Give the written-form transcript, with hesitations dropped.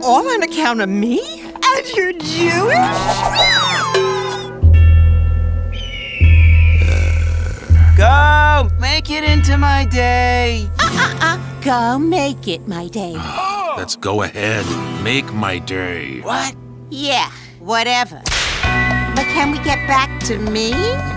All on account of me? And you're Jewish? Go! Make it into my day! Go make it my day. Let's go ahead. Make my day. What? Yeah, whatever. But can we get back to me?